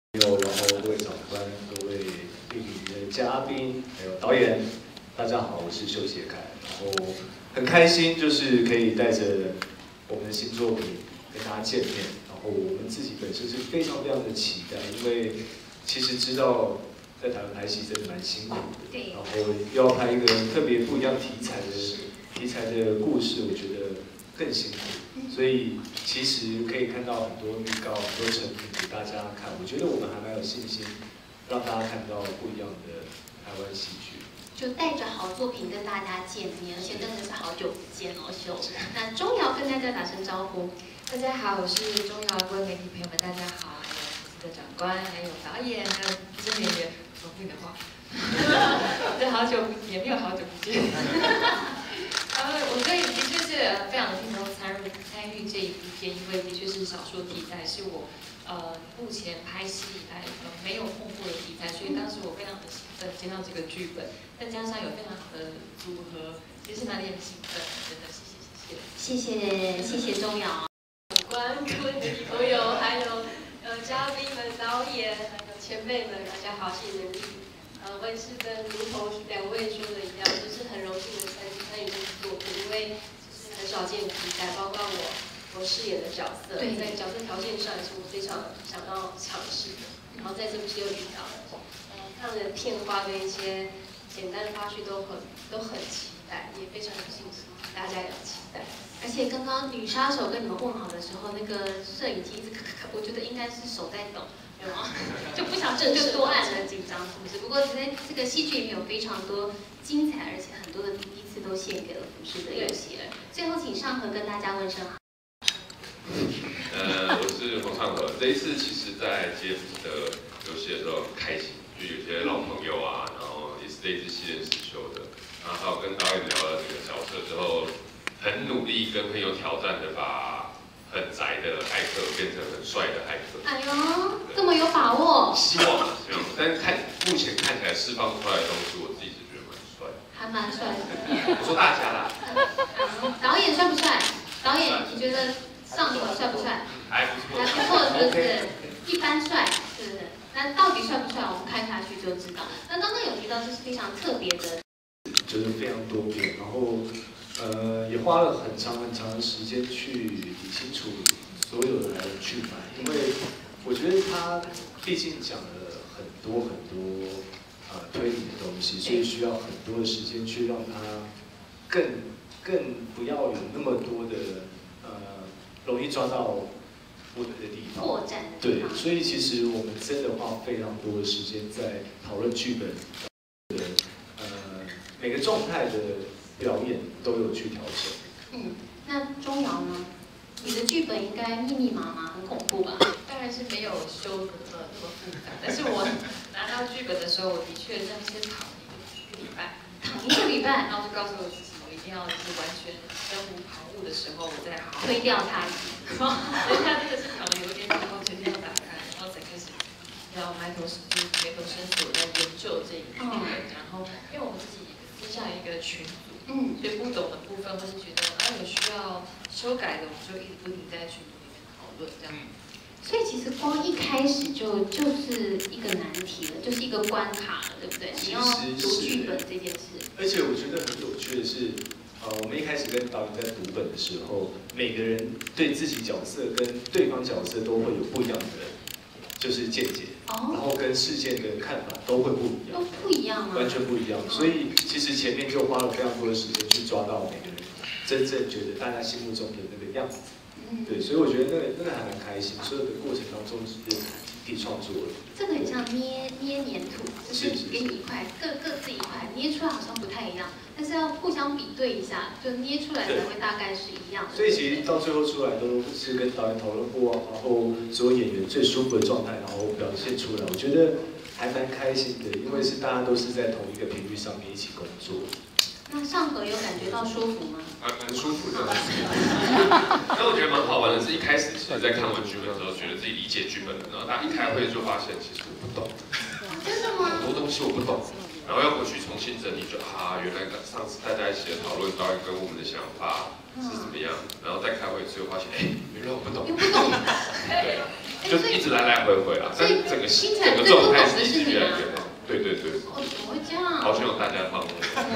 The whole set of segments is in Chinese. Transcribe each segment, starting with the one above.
然后各位长官、各位莅临的嘉宾，还有导演，大家好，我是修杰楷。然后很开心，就是可以带着我们的新作品跟大家见面。然后我们自己本身是非常非常的期待，因为其实知道在台湾拍戏真的蛮辛苦的，然后又要拍一个特别不一样题材的故事，我觉得更辛苦。所以其实可以看到很多预告、很多成品给大家看，我觉得我们还蛮有信心，让大家看到不一样的台湾戏剧。 就带着好作品跟大家见面，而且真的是好久不见哦，秀。那钟瑶跟大家打声招呼。 大家好，我是钟瑶，各位媒体朋友们，大家好，还有我的长官，还有导演，还有资深演员，重复你的话，对，好久也没有好久不见。我所以的确是非常轻松参与这一部片，因为的确是少数题材，是我目前拍戏以来没有碰过的题材，所以当时我非常的兴奋接到这个剧本，再加上有非常好的组合，其实哪里很兴奋，真的谢谢钟瑶。 各位媒体朋友，还有嘉宾们、导演，还有前辈们，大家好，谢谢能力。我也是跟如同两位说的一样，就是很荣幸的参与这个作品，因为就是很少见题材，包括我饰演的角色，在角色条件上也是我非常想要尝试的。然后在这部戏又遇到了，他们的片花跟一些简单的花絮都很期待，也非常有信心，大家也要期待。 而且刚刚女杀手跟你们问好的时候，那个摄影机一直咔咔咔，我觉得应该是手在抖，有吗？就不想就多按了，紧张是不是？不过在这个戏剧里面有非常多精彩，而且很多的第一次都献给了服饰的有喜儿。最后请尚和跟大家问声好。 我是洪尚和。这一次其实，在接服的游戏的时候很开心，就有些老朋友啊，然后也是这一次戏认实修的，然后还有跟导演聊了这个角色之后，很努力跟很有挑战的把很宅的艾克变成很帅的艾克。 哎呦，这么有把握！ 希望，但是目前看起来释放出来的东西，我自己是觉得蛮帅的。 还蛮帅的。 我说大家啦。 导演帅不帅？导演你觉得尚和帅不帅？ 还不错。 还不错，是不是？一般帅，是不是？那到底帅不帅？我们看下去就知道。那刚刚有提到这是非常特别的， 就是非常多变，然后也花了很长的时间去理清楚所有的来龙去脉，因为我觉得他毕竟讲了很多推理的东西，所以需要很多的时间去让他更不要有那么多的容易抓到不对的地方。 破绽的对，所以其实我们真的花非常多的时间在讨论剧本，每个状态的表演都有去调整。 那钟瑶呢？你的剧本应该密密麻麻，很恐怖吧？ 当然是没有修的那么复杂，但是我拿到剧本的时候，我的确这样先躺一个礼拜，然后就告诉我自己，我一定要是完全身无旁骛的时候，我再好好推掉它。 等一下真的是躺了有点之后，全天要打开，然后才开始要埋头深锁在研究这一部分，然后因为我们自己私下一个群组，所以不懂的部分或是觉得有需要修改的，我们就一直不停在群组里面讨论这样。 所以其实光一开始就是一个难题了，就是一个关卡了，对不对？你要读剧本这件事。 而且我觉得很有趣的是，我们一开始跟导演在读本的时候，每个人对自己角色跟对方角色都会有不一样的，就是见解，然后跟事件的看法都会不一样， 都不一样吗？ 完全不一样。所以其实前面就花了非常多的时间去抓到每个人真正觉得大家心目中的那个样子。对，所以我觉得那个还蛮开心，所有的过程当中是集体创作的。 这个很像捏黏土，就是给你一块，各自一块，捏出来好像不太一样，但是要互相比对一下，就捏出来才会大概是一样的。 所以其实到最后出来都是跟导演讨论过，然后所有演员最舒服的状态，然后表现出来，我觉得还蛮开心的，因为是大家都是在同一个频率上面一起工作。 那尚和有感觉到舒服吗？ 蛮舒服的。但我觉得蛮好玩的是，一开始其实在看完剧本的时候，觉得自己理解剧本了，然后大家一开会就发现，其实我不懂， 真的吗？ 很多东西我不懂，然后要回去重新整理，就原来上次大家一起的讨论，导演跟我们的想法， 是怎么样，然后再开会之后发现，哎，原来我不懂， 又不懂， 对，就一直来来回回啦。但是整个状态是越来越好。对对对。 哦，怎么会这样？ 好希望大家帮我。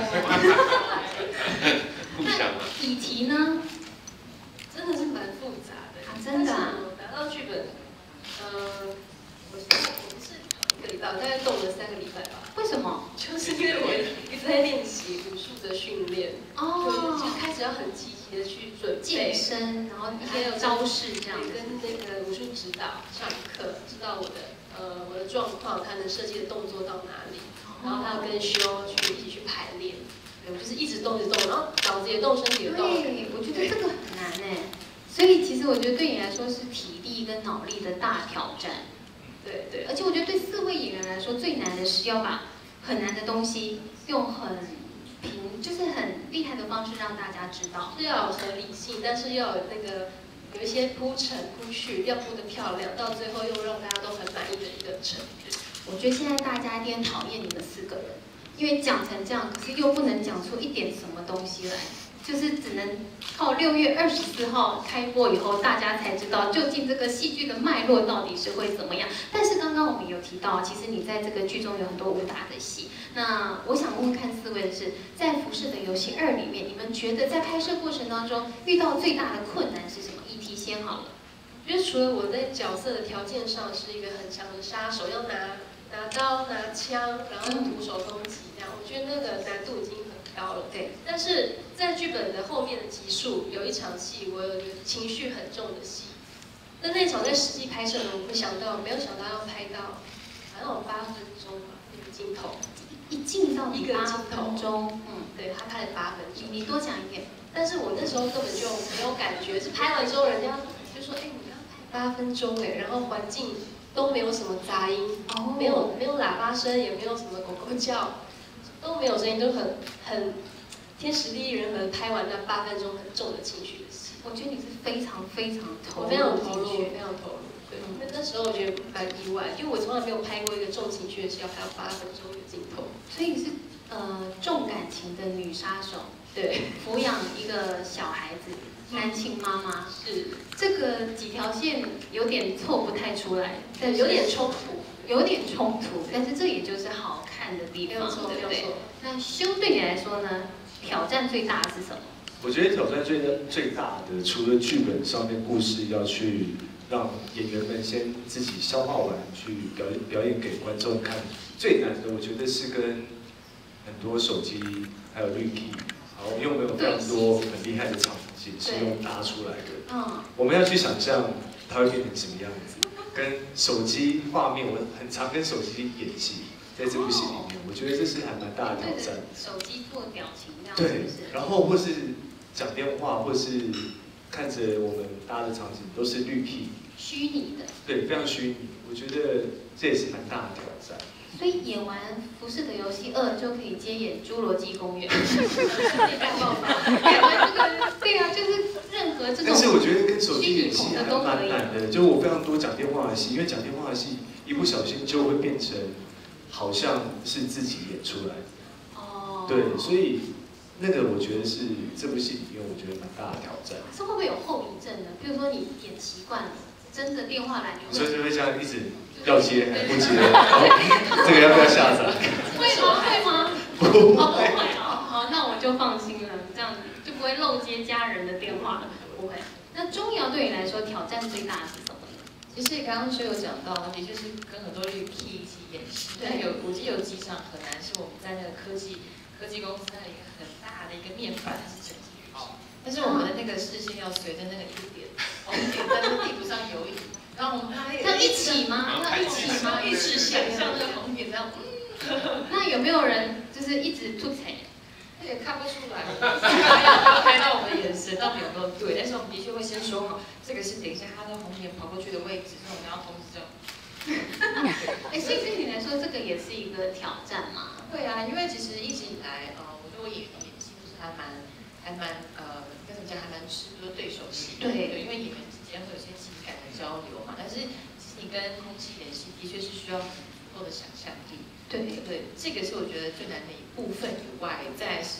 互相啊。 议题呢？ 真的是蛮复杂的。 真的啊。 我拿到剧本，我是1个礼拜，我大概动了3个礼拜吧。 为什么？ 就是因为我一直在练习武术的训练，就开始要很积极的去准备健身，然后一些招式这样， 跟那个武术指导上课，知道我的状况，他能设计的动作到哪里，然后他要跟修去一起去排练。对，我就是一直动，然后脑子也动，身体也动。 对，我觉得这个很难哎。所以其实我觉得对你来说是体力跟脑力的大挑战。对对，而且我觉得对4位演员来说最难的是要把很难的东西用很就是很厉害的方式让大家知道， 是要有合理性，但是要有有一些铺陈铺叙，要铺得漂亮，到最后又让大家都很满意的一个成品。 我觉得现在大家一定讨厌你们4个人，因为讲成这样，可是又不能讲出一点什么东西来。就是只能靠6月24号开播以后，大家才知道究竟这个戏剧的脉络到底是会怎么样。但是刚刚我们有提到，其实你在这个剧中有很多武打的戏。那我想问问看4位的是，在《浮士德游戏2》里面，你们觉得在拍摄过程当中遇到最大的困难是什么？议题先好了。 我觉得除了我在角色的条件上是一个很强的杀手，要拿刀拿枪，然后徒手攻击这样，我觉得那个难度已经很高了。 对， 但是在剧本的后面的集数，有一场戏，我有一个情绪很重的戏。那场在实际拍摄的，我没有想到要拍到，好像有8分钟吧，那个镜头， 一镜到一个 8分钟， 对，他拍了8分钟。 你多讲一点。 但是我那时候根本就没有感觉，是拍完之后人家就说，哎，你要拍8分钟哎，然后环境都没有什么杂音，没有喇叭声，也没有什么狗狗叫，都没有声音，都很天时地利人和拍完那8分钟很重的情绪的戏。 我觉得你是非常非常投入， 我非常投入，非常投入。对，因为那时候我觉得蛮意外，因为我从来没有拍过一个重情绪的戏，要拍到8分钟的镜头。 所以你是重感情的女杀手， 对， 抚养一个小孩子，单亲妈妈， 是这个几条线有点凑不太出来，但有点冲突， 但是这也就是好看的地方，对不对？那修对你来说呢，挑战最大的是什么？ 我觉得挑战最大的，除了剧本上面故事要去让演员们先自己消化完，去表演给观众看，最难的我觉得是跟很多手机还有绿 key， 然后因为我们有非常多很厉害的场景是用搭出来的，我们要去想象它会变成什么样子，跟手机画面，我很常跟手机演戏，在这部戏里面，我觉得这是还蛮大的挑战。 手机做表情这样， 对，然后或是讲电话，或是看着我们搭的场景都是绿 key， 虚拟的， 对，非常虚拟，我觉得这也是蛮大的挑战。 所以演完《浮士德游戏2》就可以接演《侏罗纪公园》， 大爆发。 演完这个，对啊，就是任何这种。 但是我觉得跟手机演戏还蛮难的，就我非常多讲电话的戏，因为讲电话的戏一不小心就会变成好像是自己演出来的。哦。对，所以那个我觉得是这部戏里面我觉得蛮大的挑战。 是会不会有后遗症呢？比如说你演习惯了，真的电话来所以就会这样一直。要接还不接，这个要不要下载？ 会吗？不会好，那我就放心了，这样就不会漏接家人的电话了。不会。那钟瑶对你来说挑战最大的是什么呢？ 其实刚刚有讲到，的确是跟很多绿 key 一起演戏。但我记得有几场很难，是我们在那个科技公司那里一个很大的一个面板是整体旅行，但是我们的那个视线要随着那个1点红点在那个地图上游移。然后我们要一起吗？要一起吗？ 一直想象那个红点这样。 那有没有人就是一直吐槽？ 也看不出来，要拍到我们的眼神到底有没有对，但是我们的确会先说好，这个是等一下他的红点跑过去的位置，所以我们要同时这样。 所以对你来说，这个也是一个挑战嘛？ 对啊，因为其实一直以来，我觉得我演戏就是还蛮该怎么讲，还蛮吃对手戏。对，因为演员之间会有些情感的交流嘛，但是其实你跟空气演戏的确是需要足够的想象力。对，这个是我觉得最难的一部分以外，再来是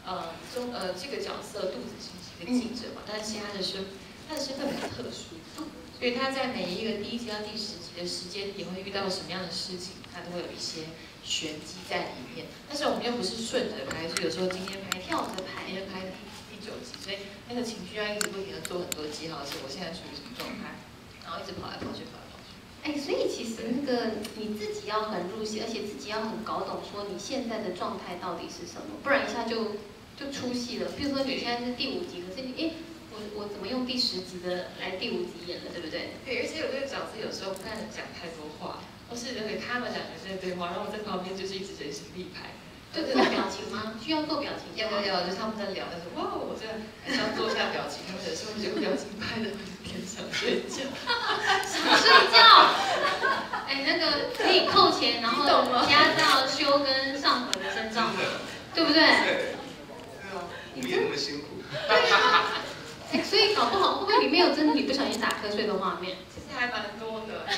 这个角色杜子兴是一个记者嘛，但是他的身份比较特殊，所以他在每一个第1集到第10集的时间点会遇到什么样的事情，他都会有一些玄机在里面。但是我们又不是顺着拍，所以有时候今天拍跳着拍，明天拍第9集，所以那个情绪要一直不停的做很多记号，是我现在处于什么状态，然后一直跑来跑去。 所以其实那个你自己要很入戏，而且自己要很搞懂说你现在的状态到底是什么，不然一下就出戏了。比如说你现在是第5集，可是你我怎么用第10集的来第5集演了，对不对？ 对，而且有这个角色有时候不太能讲太多话，或是给他们2个在对话，然后我在旁边就是一直人形立牌。 就做表情吗？需要做表情？ 要，就是他们在聊，但是哇，我这样还是要做下表情，他们有时候这个表情拍的偏想睡觉， 想睡觉。那个可以扣钱，然后加到修跟上河的身上，对不对？ 对啊，你也那么辛苦。 对啊。所以搞不好会不会里面有真的你不小心打瞌睡的画面？ 其实还蛮多的。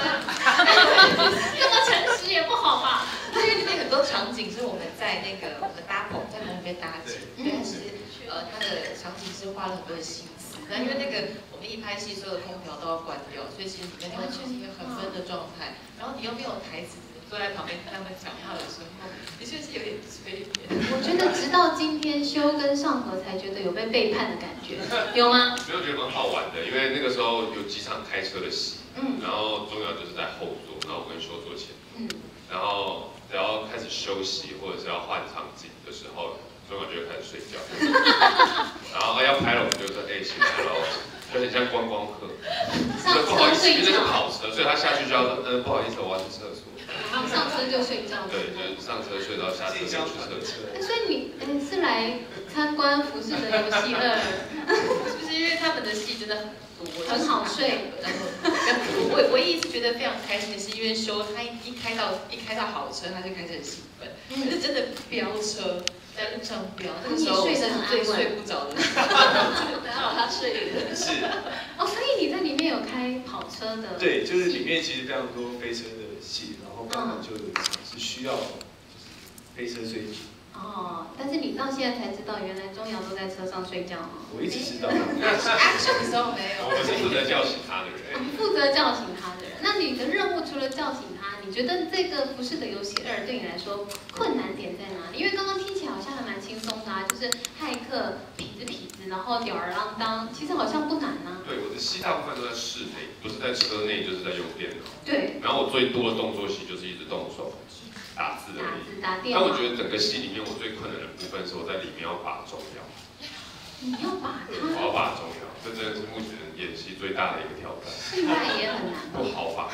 这么诚实也不好吧？ 因为里面很多场景是我们在我们搭棚在棚里面搭景，但是它的场景是花了很多的心思。那因为我们一拍戏，所有的空调都要关掉，所以其实里面完全是一个很分的状态。然后你又没有台词，坐在旁边听他们讲话的时候，的确是有点催眠。 我觉得直到今天修跟上河才觉得有被背叛的感觉，有吗？ 没有，觉得蛮好玩的，因为那个时候有几场开车的戏，然后钟瑶就是在后座，然后我跟修坐前，然后只要开始休息或者是要换场景的时候，钟瑶就会开始睡觉，然后要拍了我们就说醒来了，就很像观光客，不好意思，因为那是跑车，所以他下去就要说不好意思，我要去厕所。 然后上车就睡觉。 对，就是上车睡到下车就去厕所。 所以你是来参观《浮士德游戏2》， 是不是因为他们的戏真的很多， 很好睡？ 我唯一是觉得非常开心的是，因为修他一开到好车，他就开始很兴奋，可是真的飙车。在路上飙，那个时候我是最睡不着的时候，还好他睡了。 是。 所以你在里面有开跑车的？ 对，就是里面其实非常多飞车的戏，然后刚好就有一场是需要飞车追剧。 但是你到现在才知道，原来钟瑶都在车上睡觉吗？ 我一直知道。 action 的时候没有。 我是负责叫醒他的人。 负责叫醒他的人。那你的任务除了叫醒他，你觉得这个《浮士德游戏2》对你来说困难点在哪里？因为刚刚听起来好像还蛮轻松的就是骇客痞子，然后吊儿郎当，其实好像不难啊。 对，我的戏大部分都在室内，不是在车内就是在用电脑。 对。 然后我最多的动作戏就是一直动手打字而已。 打电话。 但我觉得整个戏里面我最困难的部分是我在里面要把钟瑶。 你要把它？ 我要把钟瑶，这真的是目前演戏最大的一个挑战。 现在也很难。 不好把。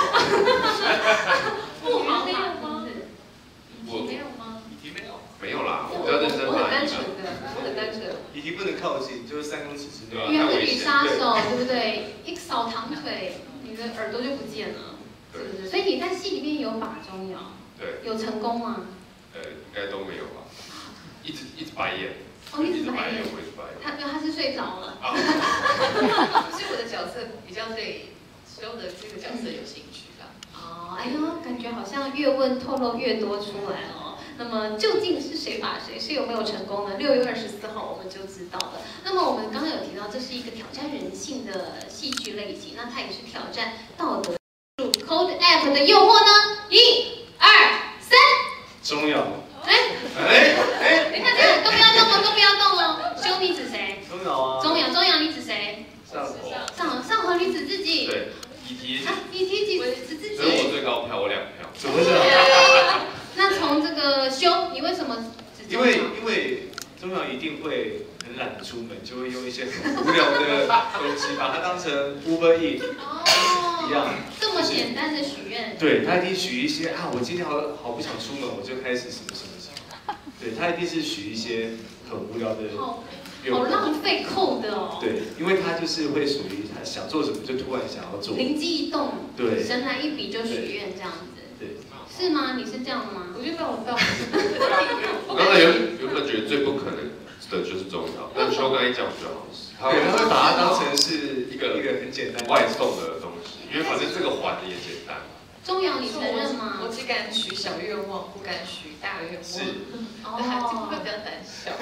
不好没有吗？ 没有吗？ 没有啦，我比较认真我很单纯的，我很单纯。 以及不能靠近，就是3公尺之内。 因为女杀手，对不对？一扫堂腿，你的耳朵就不见了，是不是？所以你在戏里面有把钟瑶， 对， 有成功吗？ 应该都没有吧。一直白眼。 一直白眼。 我一直白眼。 他是睡着了。 所以我的角色比较对所有的这个角色有兴趣的。 哎呦，感觉好像越问透露越多出来哦。那么究竟是谁把谁？是有没有成功呢？6月24号我们就知道了。那么我们刚刚有提到，这是一个挑战人性的戏剧类型，那它也是挑战道德。Code App 的诱惑呢？1、2、3。 钟瑶。 等一下，都不要动了，都不要动了。修你指谁？ 钟瑶啊。 钟瑶，你指谁？上河，你指自己。 对。 你提几指自己？ 所以我最高票，我2票。 怎么讲？ 那从这个修，你为什么指钟瑶？ 因为钟瑶一定会很懒得出门，就会用一些很无聊的东西，把它当成 Uber Eats 一样。 这么简单的许愿。 对，他一定许一些我今天好不想出门，我就开始什么。对，他一定是许一些很无聊的。 好浪费扣的哦。 对，因为他就是会属于他想做什么就突然想要做。 灵机一动。 对。 神来一笔就许愿这样子。 对。 是吗？你是这样吗？ 我觉得让我到。 我刚才原本觉得最不可能的就是钟瑶，但修刚一讲，我觉得好事。 对，他会把它当成是一个很简单外送的东西，因为反正这个环也简单。 钟瑶，你承认吗？ 我只敢许小愿望，不敢许大愿望。 是。 哦，会比较胆小。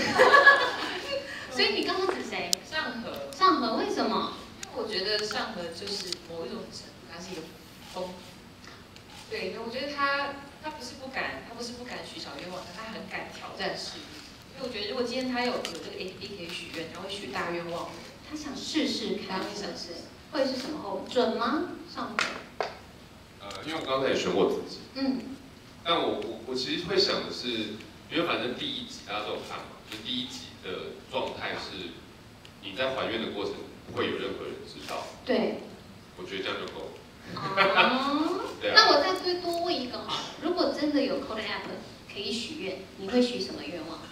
所以你刚刚指谁？ 上河。 上河为什么？ 因为我觉得上河就是某一种程度，它是一个风。对，我觉得他不是不敢许小愿望，他很敢挑战事物。因为我觉得如果今天他有这个 APP 可以许愿，他会许大愿望。 他想试试看， 他会想试。 会是什么后准吗？上河？ 因为我刚才也选过自己，但我其实会想的是，因为反正第一集大家都有看嘛，就第一集的状态是你在还愿的过程不会有任何人知道， 对， 我觉得这样就够了。 对啊。那我再多问一个好了，如果真的有 Code App 可以许愿，你会许什么愿望？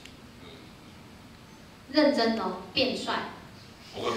认真哦，变帅。 不会。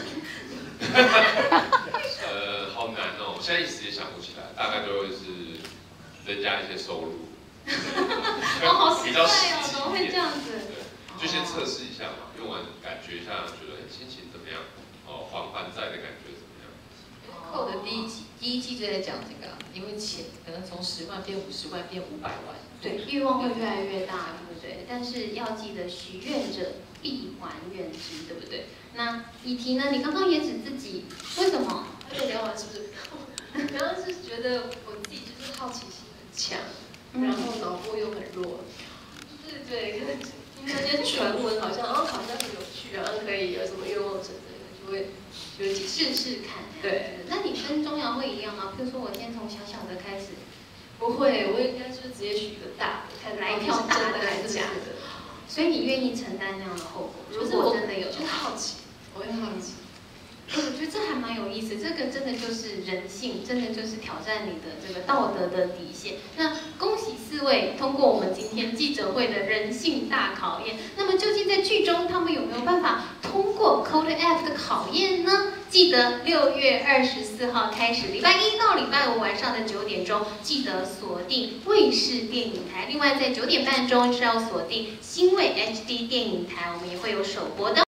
好难哦，我现在一时也想不起来，大概就会是增加一些收入。 好奇怪哦，怎么会这样子？ 对，就先测试一下嘛，用完感觉一下，觉得心情怎么样？还债的感觉怎么样？ 扣的第一季就在讲这个，因为钱可能从10万变50万变500万。 对，欲望会越来越大，对不对？但是要记得，许愿者必还愿之，对不对？那以提呢？你刚刚也指自己，为什么？ 还没聊完是不是？然后是觉得我自己就是好奇心很强，然后脑波又很弱，就是对，听那些传闻好像好像很有趣，然后可以有什么愿望成真的，就会试试看。对，那你跟钟瑶会一样吗？比如说我先从小小的开始。 不会，我应该就是直接许一个大的，看来一票大的还是假的。所以你愿意承担那样的后果？如果真的有， 就是好奇，我会好奇。 我觉得这还蛮有意思，这个真的就是人性，真的就是挑战你的这个道德的底线。那恭喜4位通过我们今天记者会的人性大考验。那么究竟在剧中他们有没有办法通过 Code F 的考验呢？记得6月24号开始，礼拜1到礼拜5晚上的9点钟，记得锁定卫视电影台。另外在9点半钟是要锁定新卫 HD 电影台，我们也会有首播的。